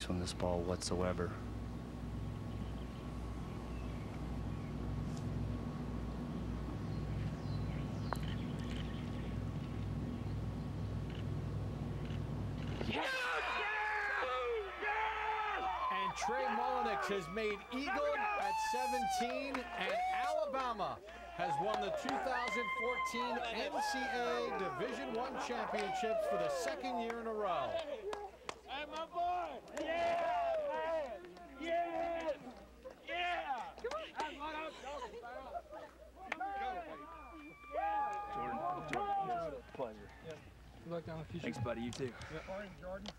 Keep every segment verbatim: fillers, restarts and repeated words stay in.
touch on this ball whatsoever. And Trey Mullinax has made eagle at seventeen, and Alabama has won the two thousand fourteen N C A A Division One championships for the second year in a row. Hey, my boy! Yeah, man! Yes! Yeah! That's what I'm talking about. Jordan, Jordan, it's a pleasure. Good luck down the future. Thanks, buddy. You too. Yeah. Morning, Jordan.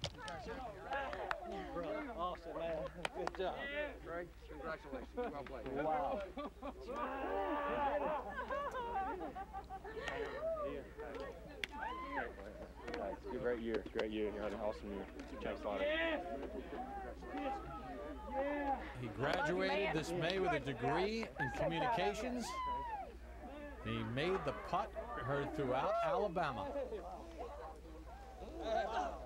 Bro, awesome, man. Good job. Greg, congratulations. Well played. Wow. It's a great year, great year, and you had an awesome year. Thanks a lot. He graduated this May with a degree in communications. He made the putt heard throughout Alabama.